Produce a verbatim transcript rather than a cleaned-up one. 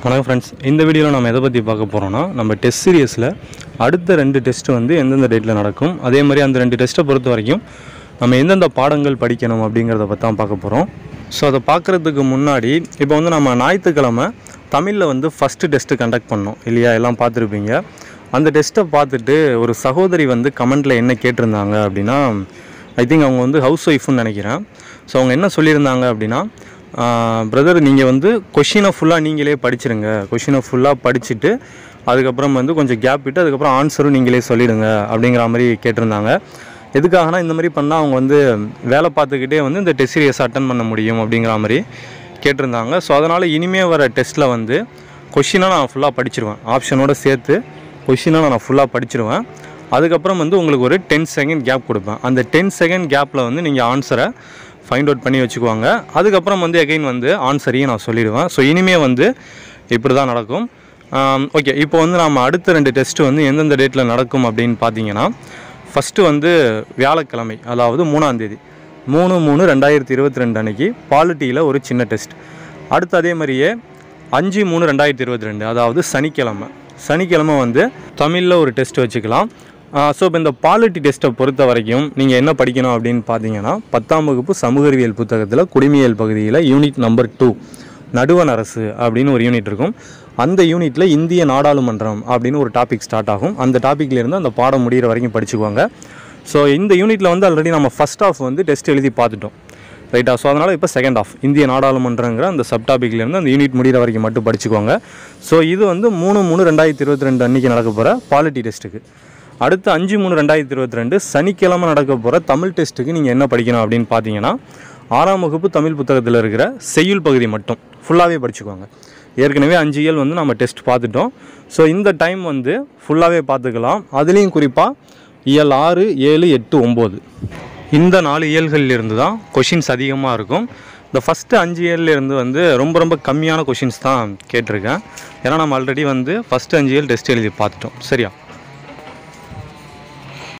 வணக்கம் ஃப்ரெண்ட்ஸ், இந்த வீடியோவில் நம்ம எதை பற்றி பார்க்க போகிறோம்னா, நம்ம டெஸ்ட் சீரியஸில் அடுத்த ரெண்டு டெஸ்ட்டு வந்து எந்தெந்த டேட்டில் நடக்கும், அதே மாதிரி அந்த ரெண்டு டெஸ்ட்டை பொறுத்த வரைக்கும் நம்ம எந்தெந்த பாடங்கள் படிக்கணும் அப்படிங்கிறத பற்றி தான் பார்க்க போகிறோம். ஸோ அதை பார்க்குறதுக்கு முன்னாடி இப்போ வந்து நம்ம ஞாயிற்றுக்கிழமை தமிழில் வந்து ஃபஸ்ட்டு டெஸ்ட்டு கண்டக்ட் பண்ணோம் இல்லையா, எல்லாம் பார்த்துருப்பீங்க. அந்த டெஸ்ட்டை பார்த்துட்டு ஒரு சகோதரி வந்து கமெண்ட்டில் என்ன கேட்டிருந்தாங்க அப்படின்னா, ஐ திங்க் அவங்க வந்து ஹவுஸ் ஒய்ஃப்னு நினைக்கிறேன். ஸோ அவங்க என்ன சொல்லியிருந்தாங்க அப்படின்னா, பிரதர் நீங்கள் வந்து கொஷினை ஃபுல்லாக நீங்களே படிச்சிருங்க, கொஷினை ஃபுல்லாக படிச்சுட்டு அதுக்கப்புறம் வந்து கொஞ்சம் கேப் விட்டு அதுக்கப்புறம் ஆன்சரும் நீங்களே சொல்லிவிடுங்க அப்படிங்கிற மாதிரி கேட்டிருந்தாங்க. எதுக்காகனா இந்த மாதிரி பண்ணால் அவங்க வந்து வேலை பார்த்துக்கிட்டே வந்து இந்த டெஸ்ட் சீரியஸ் அட்டன் பண்ண முடியும் அப்படிங்கிற மாதிரி கேட்டிருந்தாங்க. ஸோ அதனால் இனிமேல் வர டெஸ்ட்டில் வந்து கொஷினாக நான் ஃபுல்லாக படிச்சிருவேன், ஆப்ஷனோடு சேர்த்து கொஷினாக நான் ஃபுல்லாக படிச்சிருவேன். அதுக்கப்புறம் வந்து உங்களுக்கு ஒரு டென் செகண்ட் கேப் கொடுப்பேன். அந்த டென் செகண்ட் கேப்பில் வந்து நீங்கள் ஆன்சரை ஃபைண்ட் அவுட் பண்ணி வச்சுக்குவாங்க. அதுக்கப்புறம் வந்து எகைன் வந்து ஆன்சரையும் நான் சொல்லிடுவேன். ஸோ இனிமேல் வந்து இப்படி தான் நடக்கும். ஓகே, இப்போ வந்து நம்ம அடுத்த ரெண்டு டெஸ்ட்டு வந்து எந்தெந்த டேட்டில் நடக்கும் அப்படின்னு பார்த்தீங்கன்னா, ஃபஸ்ட்டு வந்து வியாழக்கிழமை, அதாவது மூணாந்தேதி மூணு மூணு ரெண்டாயிரத்தி இருபத்தி ரெண்டு அன்றைக்கி பாலிட்டியில் ஒரு சின்ன டெஸ்ட். அடுத்து அதே மாதிரியே அஞ்சு மூணு ரெண்டாயிரத்தி இருபத்தி ரெண்டு அதாவது சனிக்கிழமை சனிக்கிழமை வந்து தமிழில் ஒரு டெஸ்ட் வச்சுக்கலாம். ஸோ இப்போ இந்த பாலிட்டி டெஸ்ட்டை பொறுத்த வரைக்கும் நீங்கள் என்ன படிக்கணும் அப்படின்னு பார்த்தீங்கன்னா, பத்தாம் வகுப்பு சமூக அறிவியல் புத்தகத்தில் குடிமையியல் பகுதியில் யூனிட் நம்பர் டூ நடுவண் அரசு அப்படின்னு ஒரு யூனிட் இருக்கும். அந்த யூனிட்டில் இந்திய நாடாளுமன்றம் அப்படின்னு ஒரு டாபிக் ஸ்டார்ட் ஆகும். அந்த டாப்பிக்லேருந்து அந்த பாடம் முடிகிற வரைக்கும் படிச்சுக்குவாங்க. ஸோ இந்த யூனிட்டில் வந்து ஆல்ரெடி நம்ம ஃபஸ்ட் ஆஃப் வந்து டெஸ்ட் எழுதி பார்த்துட்டோம் ரைட்டா. ஸோ அதனால் இப்போ செகண்ட் ஆஃப் இந்திய நாடாளுமன்றங்கிற அந்த சப் டாப்பிக்லேருந்து அந்த யூனிட் முடிகிற வரைக்கும் மட்டும் படிச்சுக்குவாங்க. ஸோ இது வந்து மூணு மூணு ரெண்டாயிரத்தி இருபத்தி ரெண்டு அன்றைக்கி நடக்க போகிற பாலிட்டி டெஸ்ட்டுக்கு. அடுத்து அஞ்சு மூணு ரெண்டாயிரத்தி இருபத்தி ரெண்டு சனிக்கிழமை நடக்க போகிற தமிழ் டெஸ்ட்டுக்கு நீங்கள் என்ன படிக்கணும் அப்படின்னு பார்த்தீங்கன்னா, ஆறாம் வகுப்பு தமிழ் புத்தகத்தில் இருக்கிற செய்யுள் பகுதி மட்டும் ஃபுல்லாகவே படிச்சுக்குவாங்க. ஏற்கனவே அஞ்சு இயல் வந்து நம்ம டெஸ்ட் பார்த்துட்டோம். ஸோ இந்த டைம் வந்து ஃபுல்லாகவே பார்த்துக்கலாம். அதுலேயும் குறிப்பாக இயல் ஆறு ஏழு எட்டு ஒம்பது இந்த நாலு இயல்களிலிருந்து தான் கொஷின்ஸ் அதிகமாக இருக்கும். இந்த ஃபஸ்ட்டு அஞ்சு இயர்லேருந்து வந்து ரொம்ப ரொம்ப கம்மியான கொஷின்ஸ் தான் கேட்டிருக்கேன். ஏன்னா நம்ம ஆல்ரெடி வந்து ஃபஸ்ட்டு அஞ்சு இயல் டெஸ்ட் எழுதி பார்த்துட்டோம். சரியா?